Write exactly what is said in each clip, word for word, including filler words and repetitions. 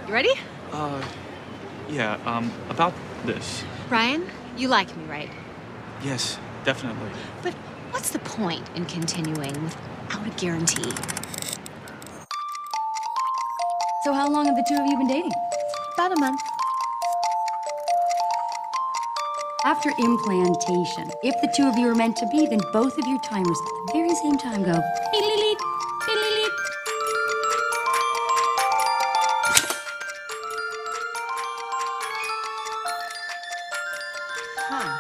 You ready? Uh, yeah, um, about this. Ryan, you like me, right? Yes, definitely. But what's the point in continuing without a guarantee? So how long have the two of you been dating? About a month. After implantation, if the two of you are meant to be, then both of your timers at the very same time go beep-leep, beep-leep. Huh.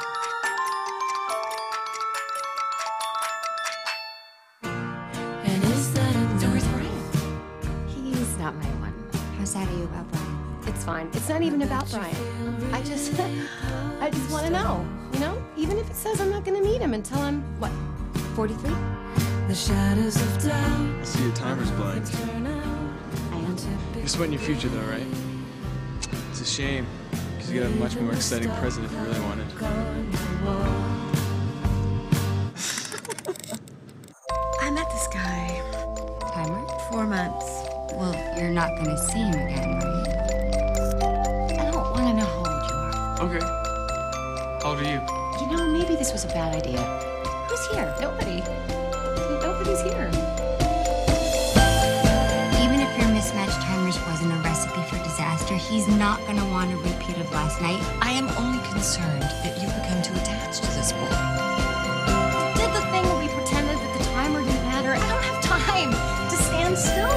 And is that enough? So where's Brian? He's not my one. How sad are you about Brian? It's fine. It's not even about Brian. I just, I just want to know, you know? Even if it says I'm not going to meet him until I'm, what, forty-three? The shadows of doubt I see your timer's blank. turn out. I am. You're sweating your future though, right? It's a shame, because you could have a much more exciting present if you really wanted. I met this guy. Timer? Four months. Well, you're not gonna see him again, right? I don't want to know how old you are. Okay. How old are you? You know, maybe this was a bad idea. Who's here? Nobody. Nobody's here. Even if your mismatched timers wasn't a recipe for disaster, he's not gonna want a repeat of last night. I am only concerned that you become too attached to this boy. Did the thing where we pretended that the timer didn't matter. I don't have time to stand still.